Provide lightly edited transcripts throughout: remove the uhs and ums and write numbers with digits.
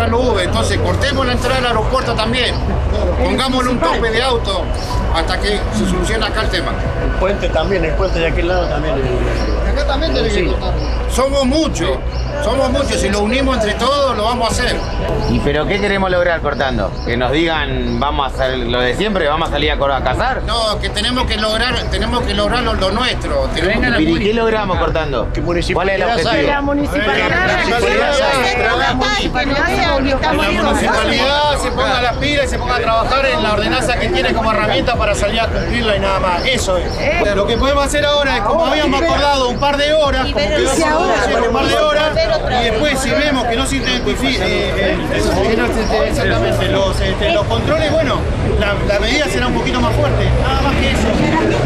para los Uber. Entonces cortemos la entrada al aeropuerto también. Pongámosle un tope de auto hasta que se solucione acá el tema. El puente también, el puente de aquel lado también. Acá también tenemos que cortar. Somos muchos, si lo unimos entre todos lo vamos a hacer. ¿Y pero qué queremos lograr cortando? Que nos digan, vamos a hacer lo de siempre, vamos a salir a cazar. No, que tenemos que lograr lo nuestro. ¿Y qué logramos cortando? ¿Cuál es el objetivo? La municipalidad se ponga las pilas y se ponga a trabajar en la ordenanza que tiene como herramienta para salir a cumplirla y nada más. Eso es. Lo que podemos hacer ahora es, como habíamos acordado, un par de horas, como que vamos a hacer un par de horas, y después si vemos que no se identifica exactamente los controles, bueno, la medida será un poquito más fuerte. Nada más que eso.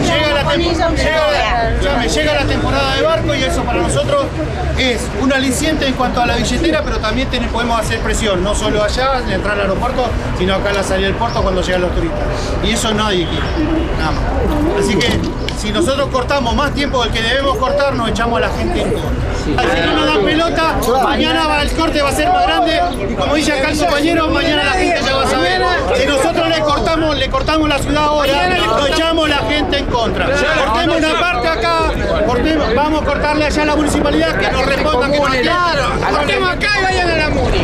Llega la temporada de barco y eso para nosotros es un aliciente en cuanto a la billetera, pero también podemos hacer presión, no solo allá, en entrar al aeropuerto, sino acá en la salida del puerto cuando llegan los turistas. Y eso nadie quiere, nada más. Así que si nosotros cortamos más tiempo del que debemos cortar, nos echamos a la gente en contra. Si no nos dan pelota, mañana el corte va a ser más grande y como dice acá el compañero, mañana la gente ya va a saber. Si nosotros le cortamos la ciudad ahora, nos echamos a la gente en contra. Cortemos una parte acá, vamos a cortarle allá a la municipalidad que nos responda que nos quiera. Cortemos acá y vayan a la MUNI.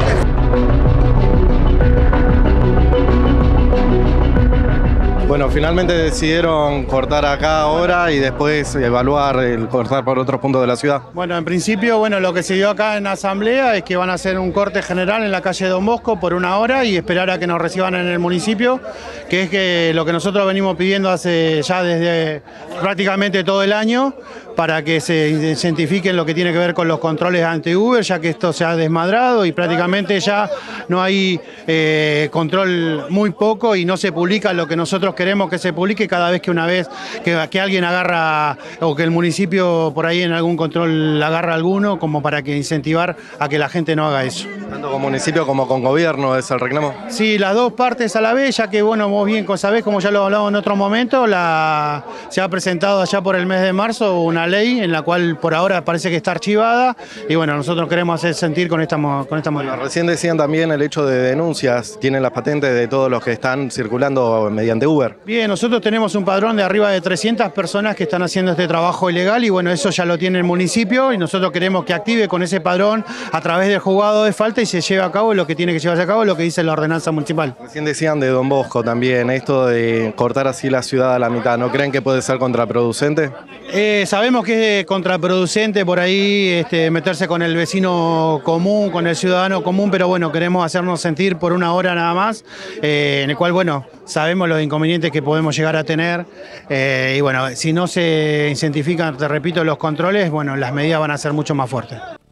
Bueno, finalmente decidieron cortar acá ahora y después evaluar el cortar por otros puntos de la ciudad. Bueno, en principio, lo que se dio acá en la asamblea es que van a hacer un corte general en la calle Don Bosco por 1 hora y esperar a que nos reciban en el municipio, que es que lo que nosotros venimos pidiendo hace ya desde prácticamente todo el año, para que se identifiquen lo que tiene que ver con los controles ante Uber, ya que esto se ha desmadrado y prácticamente ya no hay control muy poco y no se publica lo que nosotros queremos que se publique cada vez que alguien agarra o que el municipio por ahí en algún control agarra alguno, como para que incentivar a que la gente no haga eso. Tanto con municipio como con gobierno es el reclamo. Sí, las dos partes a la vez, ya que vos bien sabés, como ya lo hablamos en otro momento, se ha presentado allá por el mes de marzo una ley en la cual por ahora parece que está archivada y nosotros queremos hacer sentir con esta modalidad. Recién decían también el hecho de denuncias, tienen las patentes de todos los que están circulando mediante Uber. Bien, nosotros tenemos un padrón de arriba de 300 personas que están haciendo este trabajo ilegal y eso ya lo tiene el municipio y nosotros queremos que active con ese padrón a través del juzgado de falta y se lleve a cabo lo que tiene que llevarse a cabo, lo que dice la ordenanza municipal. Recién decían de Don Bosco también, esto de cortar así la ciudad a la mitad, ¿no creen que puede ser contraproducente? Sabemos que es contraproducente por ahí meterse con el vecino común, con el ciudadano común, pero queremos hacernos sentir por 1 hora nada más, en el cual, sabemos los inconvenientes que podemos llegar a tener y si no se incentifican, te repito, los controles, las medidas van a ser mucho más fuertes.